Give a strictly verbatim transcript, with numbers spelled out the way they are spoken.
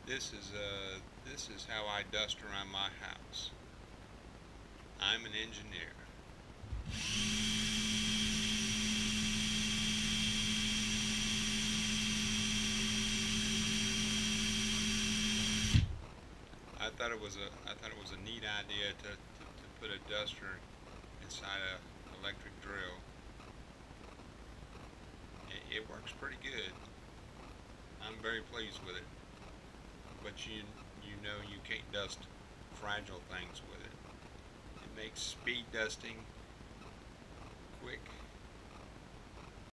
This is uh, this is how I dust around my house. I'm an engineer. I thought it was a I thought it was a neat idea to, to, to put a duster inside a electric drill. It, it works pretty good. I'm very pleased with it. But you you know you can't dust fragile things with it. It makes speed dusting quick